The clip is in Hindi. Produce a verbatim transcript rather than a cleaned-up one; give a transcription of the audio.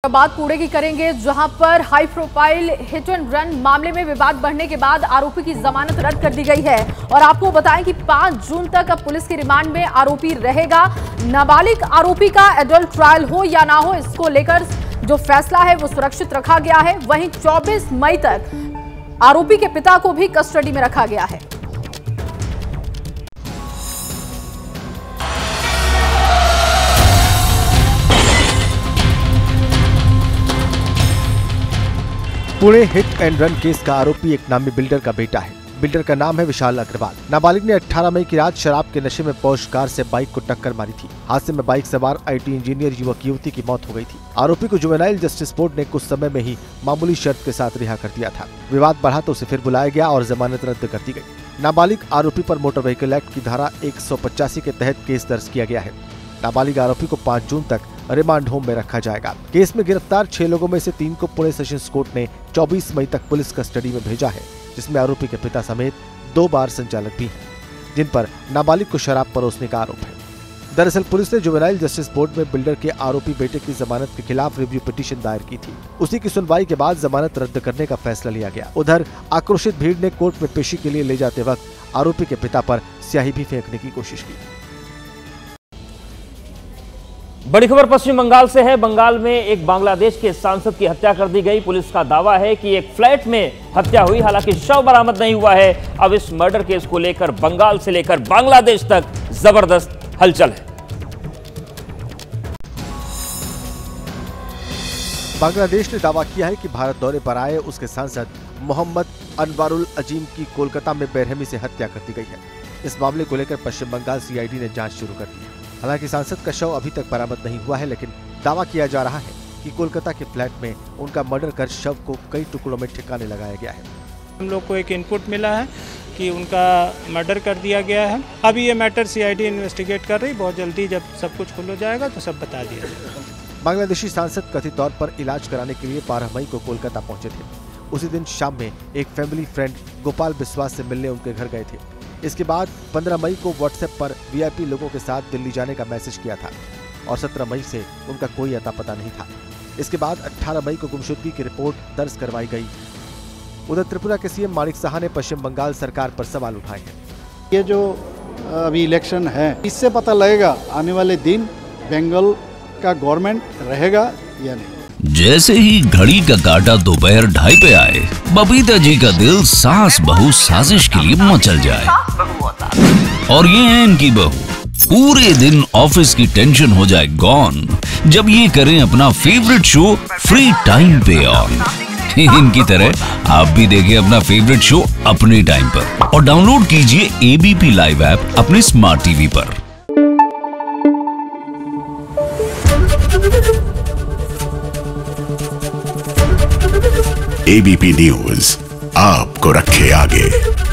बात पुणे की करेंगे, जहां पर high profile hit and run मामले में विवाद बढ़ने के बाद आरोपी की जमानत रद्द कर दी गई है। और आपको बताएं कि पांच जून तक अब पुलिस के रिमांड में आरोपी रहेगा। नाबालिग आरोपी का एडल्ट ट्रायल हो या ना हो, इसको लेकर जो फैसला है वो सुरक्षित रखा गया है। वहीं चौबीस मई तक आरोपी के पिता को भी कस्टडी में रखा गया है। Pune hit and run case का आरोपी एक नामी बिल्डर का बेटा है। बिल्डर का नाम है विशाल अग्रवाल। नाबालिग ने अठारह मई की रात शराब के नशे में पॉश कार से बाइक को टक्कर मारी थी। हादसे में बाइक सवार आईटी इंजीनियर युवक युवती की मौत हो गई थी। आरोपी को जुवेनाइल जस्टिस बोर्ड ने कुछ समय में ही मामूली शर्त के साथ रिहा कर दिया था। विवाद बढ़ा तो उसे फिर बुलाया गया और जमानत रद्द कर दी गई। नाबालिग आरोपी पर मोटर व्हीकल एक्ट की धारा एक सौ पचासी के तहत केस दर्ज किया गया है। नाबालिग आरोपी को पाँच जून तक रिमांड होम में रखा जाएगा। केस में गिरफ्तार छह लोगों में से तीन को पुणे सेशंस कोर्ट ने चौबीस मई तक पुलिस कस्टडी में भेजा है, जिसमें आरोपी के पिता समेत दो बार संचालक भी हैं, जिन पर नाबालिग को शराब परोसने का आरोप है। दरअसल पुलिस ने जुवेनाइल जस्टिस बोर्ड में बिल्डर के आरोपी बेटे की जमानत के खिलाफ रिव्यू पिटीशन दायर की थी। उसी की सुनवाई के बाद जमानत रद्द करने का फैसला लिया गया। उधर आक्रोशित भीड़ ने कोर्ट में पेशी के लिए ले जाते वक्त आरोपी के पिता पर स्याही भी फेंकने की कोशिश की। बड़ी खबर पश्चिम बंगाल से है। बंगाल में एक बांग्लादेश के सांसद की हत्या कर दी गई। पुलिस का दावा है कि एक फ्लैट में हत्या हुई, हालांकि शव बरामद नहीं हुआ है। अब इस मर्डर केस को लेकर बंगाल से लेकर बांग्लादेश तक जबरदस्त हलचल है। बांग्लादेश ने दावा किया है कि भारत दौरे पर आए उसके सांसद मोहम्मद अनवारुल अजीम की कोलकाता में बेरहमी से हत्या कर दी गई है। इस मामले को लेकर पश्चिम बंगाल सीआईडी ने जांच शुरू कर दी है। हालांकि सांसद का शव अभी तक बरामद नहीं हुआ है, लेकिन दावा किया जा रहा है कि कोलकाता के फ्लैट में उनका मर्डर कर शव को कई टुकड़ों में ठिकाने लगाया गया है। हम लोग को एक इनपुट मिला है कि उनका मर्डर कर दिया गया है। अभी ये मैटर सीआईडी इन्वेस्टिगेट कर रही, बहुत जल्दी जब सब कुछ खुल हो जाएगा तो सब बता दिया जाएगा। बांग्लादेशी सांसद कथित तौर पर इलाज कराने के लिए बारह मई को कोलकाता पहुंचे थे। उसी दिन शाम में एक फैमिली फ्रेंड गोपाल बिस्वास से मिलने उनके घर गए थे। इसके बाद पंद्रह मई को व्हाट्सएप पर वीआईपी लोगों के साथ दिल्ली जाने का मैसेज किया था और सत्रह मई से उनका कोई अता पता नहीं था। इसके बाद अठारह मई को गुमशुदगी की रिपोर्ट दर्ज करवाई गई। उधर त्रिपुरा के सीएम माणिक साहा ने पश्चिम बंगाल सरकार पर सवाल उठाए हैं। ये जो अभी इलेक्शन है, इससे पता लगेगा आने वाले दिन बंगाल का गवर्नमेंट रहेगा या नहीं। जैसे ही घड़ी का काटा दोपहर ढाई पे आए, बबीता जी का दिल सास बहू साजिश के लिए मचल जाए। और ये है इनकी बहू, पूरे दिन ऑफिस की टेंशन हो जाए गॉन जब ये करें अपना फेवरेट शो फ्री टाइम पे ऑन। इनकी तरह आप भी देखिए अपना फेवरेट शो अपने टाइम पर और डाउनलोड कीजिए एबीपी लाइव ऐप अपने स्मार्ट टीवी पर। एबीपी न्यूज आपको रखे आगे।